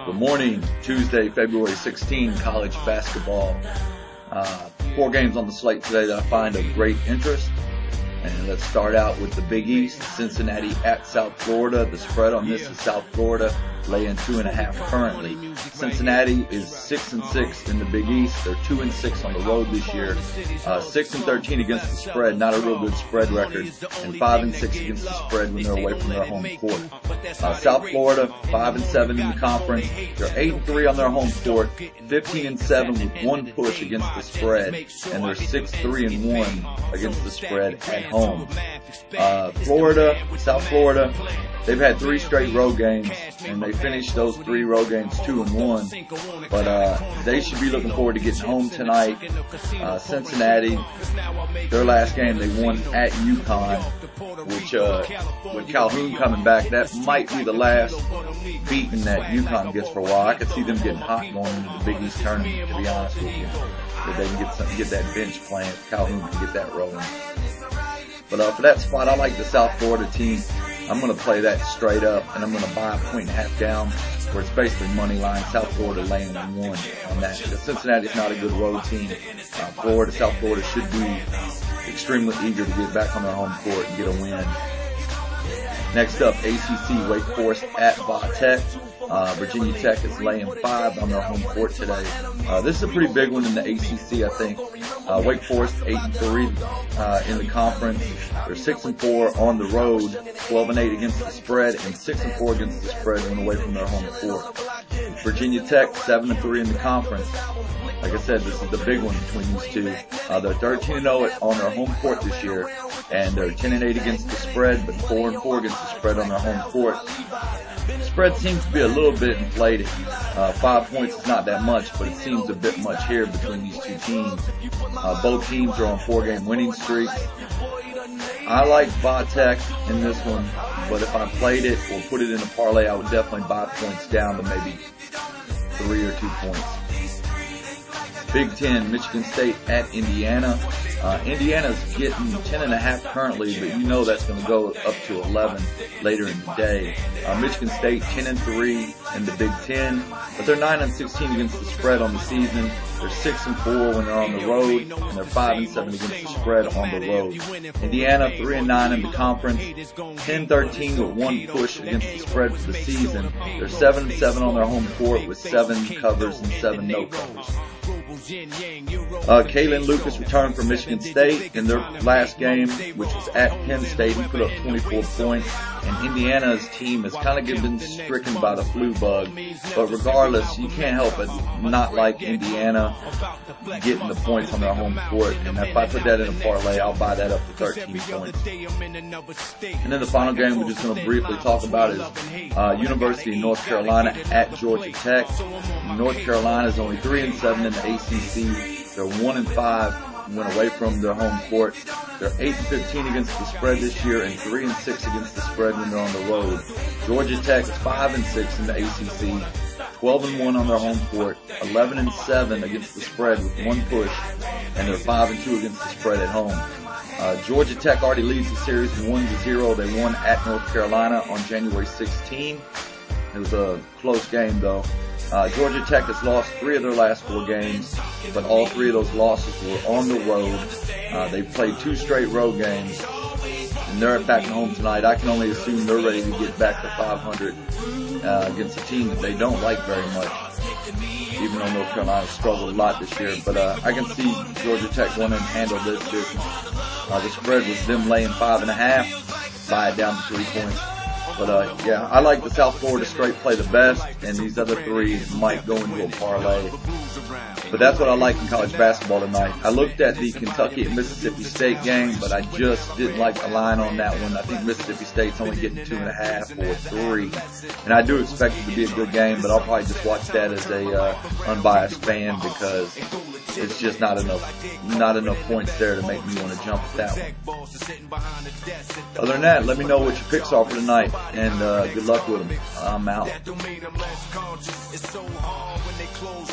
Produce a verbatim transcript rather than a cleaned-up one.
Good morning, Tuesday, February sixteenth, college basketball. Uh, four games on the slate today that I find of great interest. And let's start out with the Big East. Cincinnati at South Florida. The spread on this is South Florida laying two and a half currently. Cincinnati is six and six in the Big East. They're two and six on the road this year. Uh, six and thirteen against the spread, not a real good spread record, and five and six against the spread when they're away from their home court. Uh, South Florida five and seven in the conference. They're eight and three on their home court, fifteen and seven with one push against the spread, and they're six three and one against the spread at home. Uh, Florida, South Florida, they've had three straight road games, and they finished those three road games two and one. But uh, they should be looking forward to getting home tonight. Uh, Cincinnati, their last game they won at UConn, which uh, with Calhoun coming back, that might be the last beating that UConn gets for a while. I could see them getting hot going into the Big East tournament, to be honest with you. If they can get some, get that bench playing, Calhoun can get that rolling. But uh, for that spot, I like the South Florida team. I'm going to play that straight up, and I'm going to buy a point and a half down, where it's basically money line. South Florida laying on one on that. Because Cincinnati's not a good road team. Uh, Florida, South Florida should be extremely eager to get back on their home court and get a win. Next up, A C C, Wake Forest at Va-Tech. Uh, Virginia Tech is laying five on their home court today. Uh, this is a pretty big one in the A C C, I think. Uh, Wake Forest eight and three uh, in the conference. They're six and four on the road, twelve and eight against the spread, and six and four against the spread when away from their home court. Virginia Tech seven and three in the conference. Like I said, this is the big one between these two. Uh, they're thirteen and oh on their home court this year, and they're ten and eight against the spread, but four and four against the spread on their home court. The spread seems to be a little bit inflated. Uh, five points is not that much, but it seems a bit much here between these two teams. Uh, both teams are on four-game winning streaks. I like Va-Tech in this one, but if I played it or put it in a parlay, I would definitely buy points down to maybe three or two points. Big Ten, Michigan State at Indiana. Uh, Indiana's getting ten and a half currently, but you know that's going to go up to eleven later in the day. Uh, Michigan State ten and three in the Big Ten, but they're nine and sixteen against the spread on the season. They're six and four when they're on the road, and they're five and seven against the spread on the road. Indiana three and nine in the conference, ten thirteen with one push against the spread for the season. They're seven and seven on their home court with seven covers and seven no covers. Uh, Kalen Lucas returned from Michigan State in their last game, which was at Penn State. He put up twenty-four points, and Indiana's team has kind of been stricken by the flu bug. But regardless, you can't help but not like Indiana getting the points on their home court. And if I put that in a parlay, I'll buy that up to thirteen points. And then the final game we're just going to briefly talk about is uh, University of North Carolina at Georgia Tech. North Carolina is only three and seven in the A C C. They're one and five when away from their home court. They're eight and fifteen against the spread this year, and three and six against the spread when they're on the road. Georgia Tech is five and six in the A C C, twelve and one on their home court, eleven and seven against the spread with one push, and they're five and two against the spread at home. Uh, Georgia Tech already leads the series one to zero. They won at North Carolina on January sixteenth. It was a close game though. Uh, Georgia Tech has lost three of their last four games, but all three of those losses were on the road. Uh, they've played two straight road games, and they're back home tonight. I can only assume they're ready to get back to five hundred uh, against a team that they don't like very much, even though North Carolina struggled a lot this year. But uh, I can see Georgia Tech wanting to handle this business. Uh, the spread was them laying five and a half, buy it down to three points. But, uh, yeah, I like the South Florida straight play the best, and these other three might go into a parlay. But that's what I like in college basketball tonight. I looked at the Kentucky and Mississippi State game, but I just didn't like the line on that one. I think Mississippi State's only getting two and a half or three. And I do expect it to be a good game, but I'll probably just watch that as a uh, unbiased fan because it's just not enough, not enough points there to make me want to jump at that one. Other than that, let me know what your picks are for tonight, and uh, good luck with them. I'm out.